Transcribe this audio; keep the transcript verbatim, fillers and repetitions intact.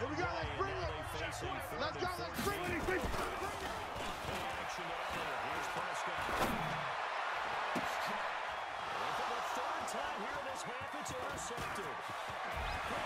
Here we go, let's bring it. Let's go, let's bring it. Action earlier. Here's Prescott. For the third time here in this half, it's intercepted.